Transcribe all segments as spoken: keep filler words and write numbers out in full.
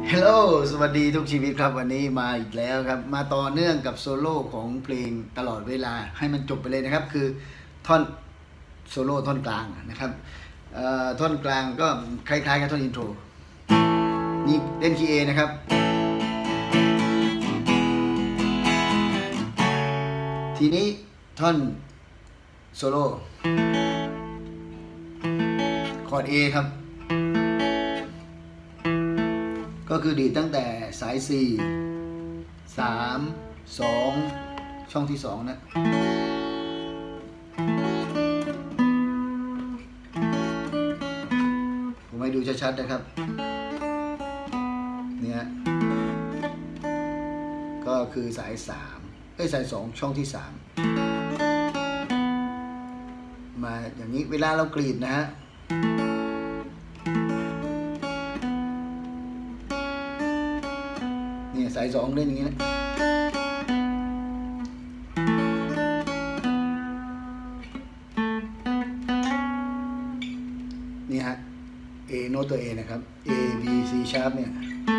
ฮัลโหลสวัสดีทุกชีวิตครับวันนี้มาอีกแล้วครับมาต่อเนื่องกับโซโล่ของเพลงตลอดเวลาให้มันจบไปเลยนะครับคือท่อนโซโล่ท่อนกลางนะครับท่อนกลางก็คล้ายๆกับท่อนอินโทรนี่เล่นคีย์ A นะครับทีนี้ท่อนโซโล่คอร์ด A ครับก็คือดีดตั้งแต่สายสี่ สาม สอง ช่องที่สองนะผมให้ดูชัดๆนะครับเนี่ยก็คือสายสามเอ้ยสายสองช่องที่สามมาอย่างนี้เวลาเรากรีดนะฮะสายสองเล่นอย่างนี้นะนี่ฮะ A โน้ตตัว A นะครับ A B C sharp เนี่ย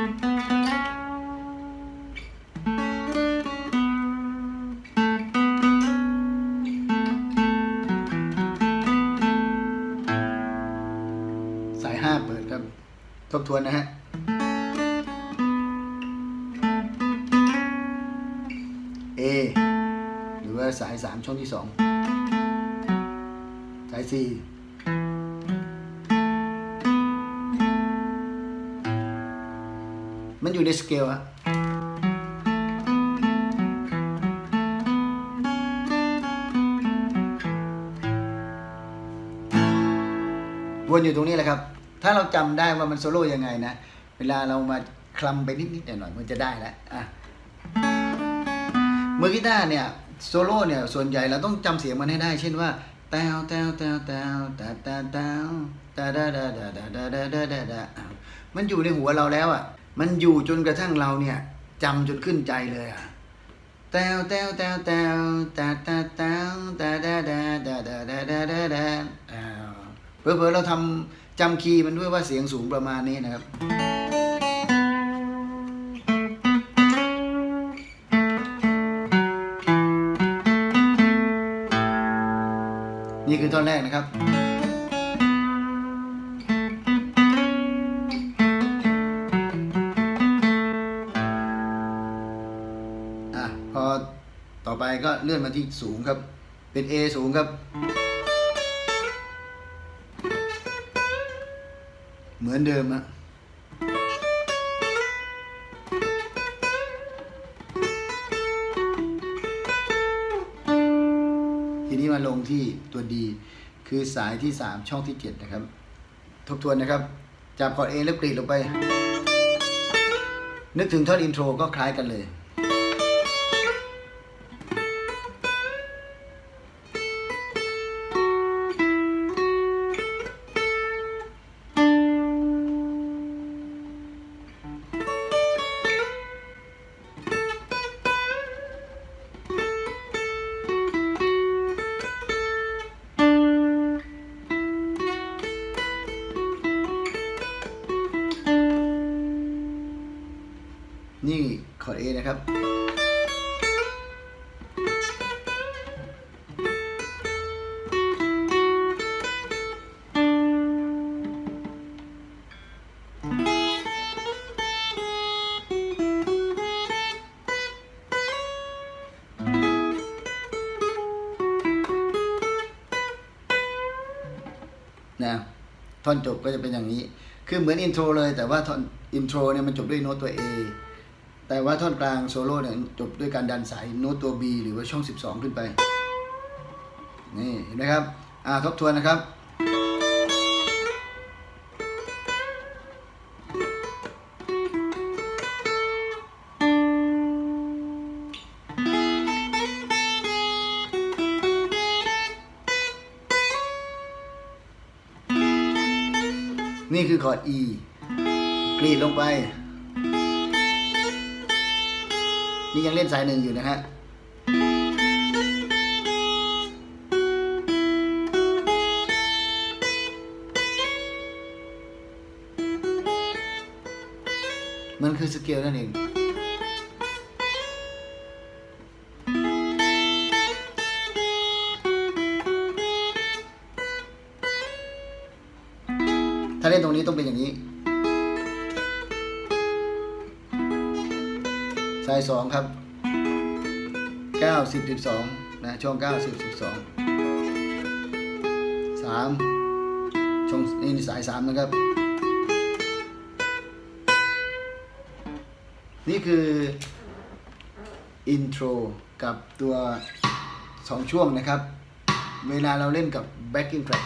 สายห้าเปิดครับทบทวนนะฮะA หรือว่าสายสามช่องที่สองสายสี่มันอยู่ในสเกลอะวนอยู่ตรงนี้แหละครับถ้าเราจำได้ว่ามันโซโล่ยังไงนะเวลาเรามาคลำไปนิดๆหน่อยๆมันจะได้แล้วอ่ะมือกีตาร์เนี่ยโซโล่เนี่ยส่วนใหญ่เราต้องจำเสียงมันให้ได้เช่นว่าแตวแตวแตวแตวแตวแตวแตวแตวแตวแตวแตวแตวแตวแตวแตวแตวมันอยู่ในหัวเราแล้วอ่ะมันอยู่จนกระทั่งเราเนี่ยจำจนขึ้นใจเลยอ่ะแตวแตวแตวแตวแตวแตวแตวแตวแตวแตวแตวแตวแตวแตวแตวแตวเผลอๆเราทำจำคีย์มันด้วยว่าเสียงสูงประมาณนี้นะครับนี่คือท่อนแรกนะครับอ่ะพอต่อไปก็เลื่อนมาที่สูงครับเป็น A สูงครับเหมือนเดิมอะทีนี้มาลงที่ตัว D คือสายที่สามช่องที่เจ็ดนะครับทบทวนนะครับจับคอร์ด A แล้วกรีดลงไปนึกถึงท่อนอินโทรก็คล้ายกันเลยนี่คอร์ด A นะครับนะท่อนจบก็จะเป็นอย่างนี้คือเหมือนอินโทรเลยแต่ว่าท่อนอินโทรเนี่ยมันจบด้วยโน้ตตัว Aแต่ว่าท่อนกลางโซโล่เนี่ยจบด้วยการดันสายโน้ตตัว B หรือว่าช่องสิบสองขึ้นไปนี่เห็นไหมครับอ่าทบทวนนะครับนี่คือคอร์ด E กรีดลงไปนี่ยังเล่นสายหนึ่งอยู่นะฮะ พมันคือสเกลนั่นเองถ้าเล่นตรงนี้ต้องเป็นอย่างนี้สายสองครับเก้า สิบ สิบสองนะช่วงเก้า สิบ สิบสอง สามช่วงนี่สายสามนะครับนี่คืออินโทรกับตัวสองช่วงนะครับเวลาเราเล่นกับ backing track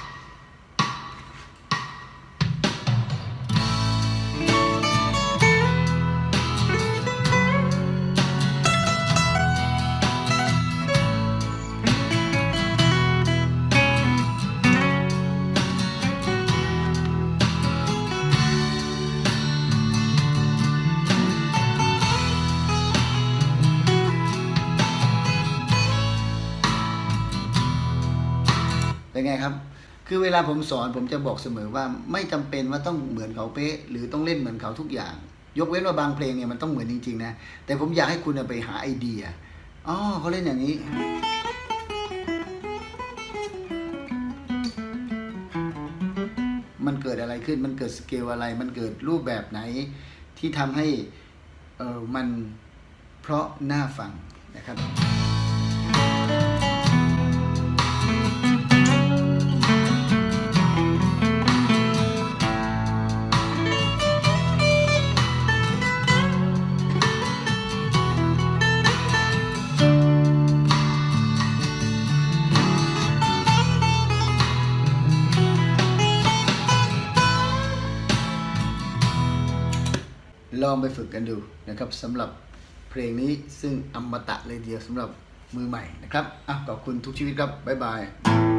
เป็นไงครับคือเวลาผมสอนผมจะบอกเสมอว่าไม่จำเป็นว่าต้องเหมือนเขาเป๊ะหรือต้องเล่นเหมือนเขาทุกอย่างยกเว้นว่าบางเพลงเนี่ยมันต้องเหมือนจริงๆนะแต่ผมอยากให้คุณไปหาไอเดียอ๋อเขาเล่นอย่างนี้มันเกิดอะไรขึ้นมันเกิดสเกลอะไรมันเกิดรูปแบบไหนที่ทำให้เออมันเพราะน่าฟังนะครับลองไปฝึกกันดูนะครับสำหรับเพลงนี้ซึ่งอมตะเลยเดียวสำหรับมือใหม่นะครับอ่ะขอบคุณทุกชีวิตครับบ๊ายบาย